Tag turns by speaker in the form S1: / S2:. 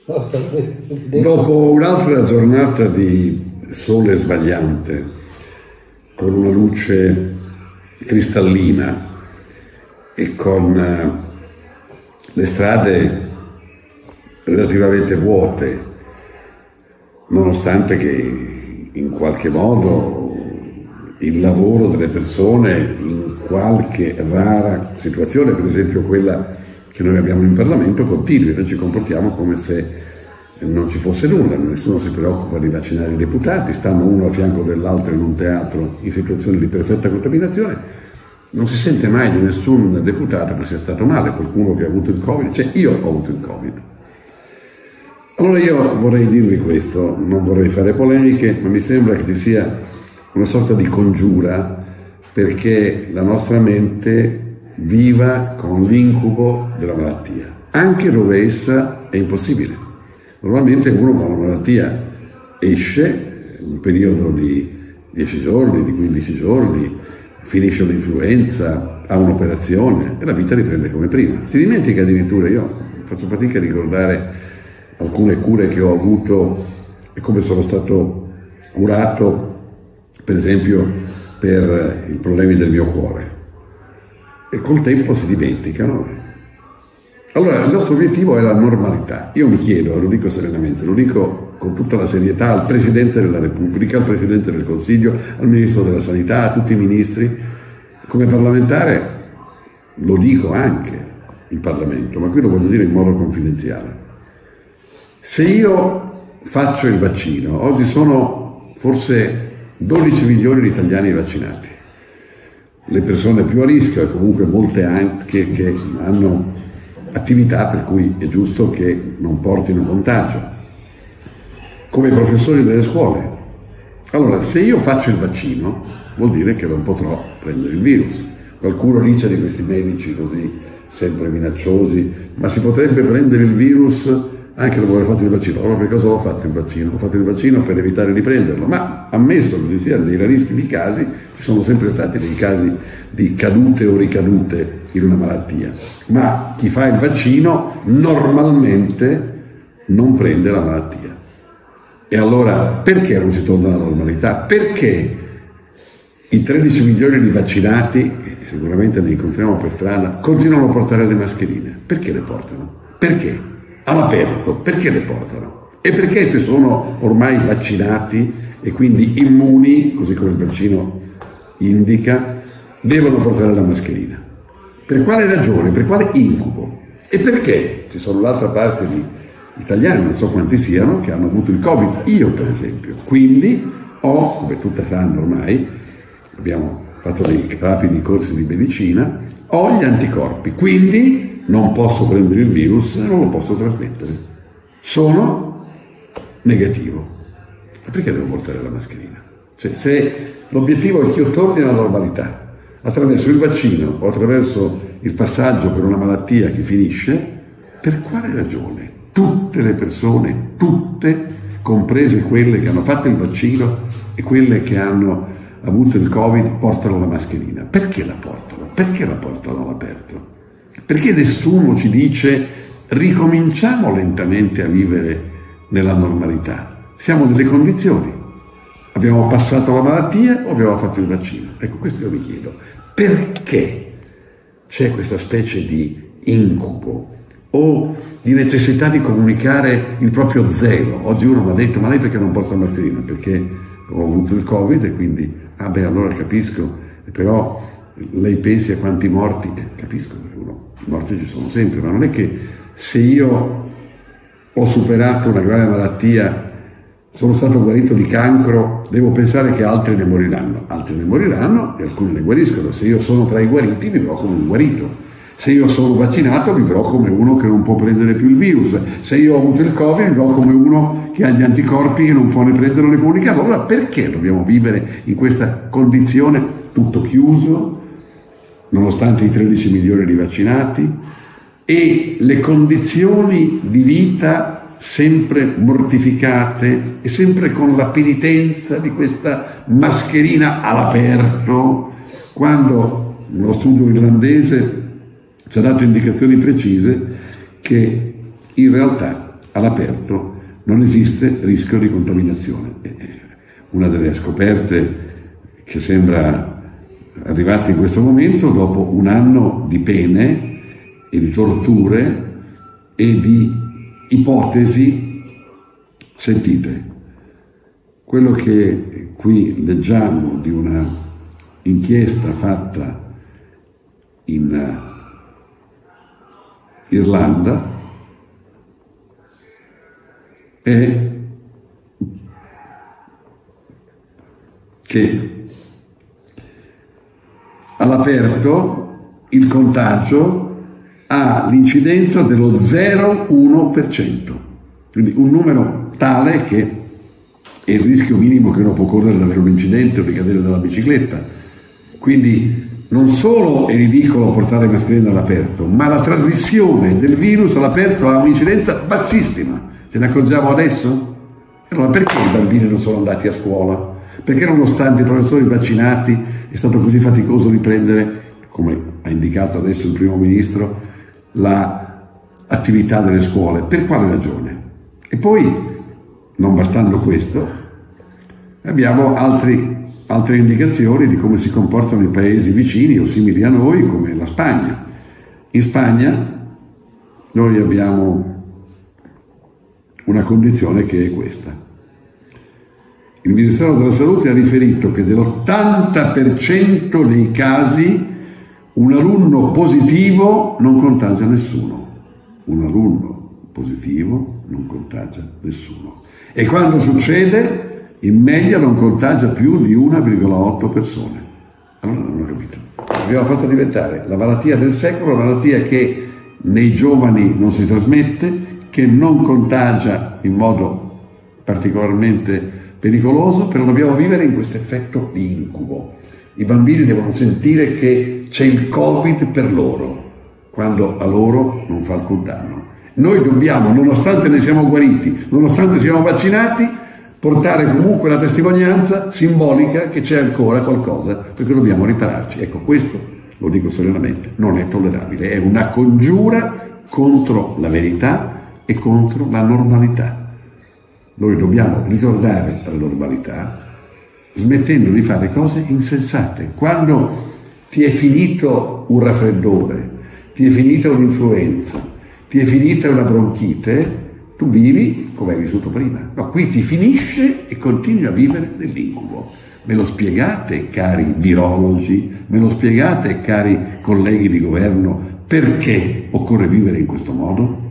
S1: Dopo un'altra giornata di sole sbagliante, con una luce cristallina e con le strade relativamente vuote, nonostante che in qualche modo il lavoro delle persone in qualche rara situazione, per esempio quella che noi abbiamo in Parlamento, continui. Noi ci comportiamo come se non ci fosse nulla, nessuno si preoccupa di vaccinare i deputati, stanno uno a fianco dell'altro in un teatro in situazioni di perfetta contaminazione, non si sente mai di nessun deputato che sia stato male, qualcuno che ha avuto il Covid, cioè io ho avuto il Covid. Allora io vorrei dirvi questo, non vorrei fare polemiche, ma mi sembra che ci sia una sorta di congiura perché la nostra mente viva con l'incubo della malattia, anche dove essa è impossibile. Normalmente uno con la malattia esce in un periodo di 10 giorni, di 15 giorni, finisce l'influenza, ha un'operazione e la vita riprende come prima. Si dimentica addirittura, io faccio fatica a ricordare alcune cure che ho avuto e come sono stato curato, per esempio per i problemi del mio cuore, e col tempo si dimenticano. Allora il nostro obiettivo è la normalità. Io mi chiedo, lo dico serenamente, lo dico con tutta la serietà al Presidente della Repubblica, al Presidente del Consiglio, al Ministro della Sanità, a tutti i ministri, come parlamentare lo dico anche in Parlamento, ma qui lo voglio dire in modo confidenziale. Se io faccio il vaccino, oggi sono forse 12 milioni di italiani vaccinati, le persone più a rischio e comunque molte anche che hanno attività per cui è giusto che non portino contagio, come i professori delle scuole. Allora, se io faccio il vaccino, vuol dire che non potrò prendere il virus. Qualcuno dice di questi medici così, sempre minacciosi, ma si potrebbe prendere il virus anche dopo aver fatto il vaccino. Allora per cosa l'ho fatto il vaccino? Ho fatto il vaccino per evitare di prenderlo, ma ammesso che ci siano dei rarissimi casi, ci sono sempre stati dei casi di cadute o ricadute in una malattia, ma chi fa il vaccino normalmente non prende la malattia. E allora perché non si torna alla normalità? Perché i 13 milioni di vaccinati, sicuramente ne incontriamo per strada, continuano a portare le mascherine? Perché le portano? Perché? All'aperto, perché le portano? E perché se sono ormai vaccinati e quindi immuni, così come il vaccino indica, devono portare la mascherina? Per quale ragione? Per quale incubo? E perché ci sono l'altra parte di italiani, non so quanti siano, che hanno avuto il Covid, io per esempio. Quindi ho, come tutti sanno ormai, abbiamo fatto dei rapidi corsi di medicina, ho gli anticorpi, quindi non posso prendere il virus e non lo posso trasmettere. Sono negativo. E perché devo portare la mascherina? Cioè, se l'obiettivo è che io torni alla normalità attraverso il vaccino o attraverso il passaggio per una malattia che finisce, per quale ragione tutte le persone, tutte, comprese quelle che hanno fatto il vaccino e quelle che hanno avuto il Covid, portano la mascherina? Perché la portano? Perché la portano all'aperto? Perché nessuno ci dice ricominciamo lentamente a vivere nella normalità? Siamo nelle condizioni. Abbiamo passato la malattia o abbiamo fatto il vaccino? Ecco, questo io mi chiedo. Perché c'è questa specie di incubo o di necessità di comunicare il proprio zelo? Oggi uno mi ha detto, ma lei perché non porta la mascherina? Perché ho avuto il Covid e quindi, allora capisco, però lei pensi a quanti morti? Capisco, i morti ci sono sempre, ma non è che se io ho superato una grave malattia, sono stato guarito di cancro, devo pensare che altri ne moriranno. Altri ne moriranno e alcuni ne guariscono. Se io sono tra i guariti, vivrò come un guarito. Se io sono vaccinato, vivrò come uno che non può prendere più il virus. Se io ho avuto il Covid, vivrò come uno che ha gli anticorpi e non può né prenderlo né comunicarlo. Allora perché dobbiamo vivere in questa condizione, tutto chiuso, nonostante i 13 milioni di vaccinati, e le condizioni di vita sempre mortificate e sempre con la penitenza di questa mascherina all'aperto, quando uno studio irlandese ci ha dato indicazioni precise che in realtà all'aperto non esiste rischio di contaminazione. Una delle scoperte che sembra arrivata in questo momento, dopo un anno di pene e di torture e di ipotesi sentite. Quello che qui leggiamo di una inchiesta fatta in Irlanda è che all'aperto il contagio ha l'incidenza dello 0,1%, quindi un numero tale che è il rischio minimo che uno può correre di avere un incidente o di cadere dalla bicicletta. Quindi non solo è ridicolo portare mascherine all'aperto, ma la trasmissione del virus all'aperto ha un'incidenza bassissima. Ce ne accorgiamo adesso? Allora perché i bambini non sono andati a scuola? Perché nonostante i professori vaccinati è stato così faticoso riprendere, come ha indicato adesso il primo ministro, l'attività delle scuole? Per quale ragione? E poi, non bastando questo, abbiamo altre indicazioni di come si comportano i paesi vicini o simili a noi, come la Spagna. In Spagna noi abbiamo una condizione che è questa. Il Ministero della Salute ha riferito che dell'80% dei casi un alunno positivo non contagia nessuno. Un alunno positivo non contagia nessuno. E quando succede, in media non contagia più di 1,8 persone. Allora non ho capito. Abbiamo fatto diventare la malattia del secolo, la malattia che nei giovani non si trasmette, che non contagia in modo particolarmente pericoloso, però dobbiamo vivere in questo effetto di incubo. I bambini devono sentire che c'è il Covid per loro, quando a loro non fa alcun danno. Noi dobbiamo, nonostante ne siamo guariti, nonostante siamo vaccinati, portare comunque la testimonianza simbolica che c'è ancora qualcosa, perché dobbiamo ripararci. Ecco, questo, lo dico serenamente, non è tollerabile, è una congiura contro la verità e contro la normalità. Noi dobbiamo ritornare alla normalità, smettendo di fare cose insensate. Quando ti è finito un raffreddore, ti è finita un'influenza, ti è finita una bronchite, tu vivi come hai vissuto prima. No, qui ti finisce e continui a vivere nell'incubo. Me lo spiegate, cari virologi? Me lo spiegate, cari colleghi di governo, perché occorre vivere in questo modo?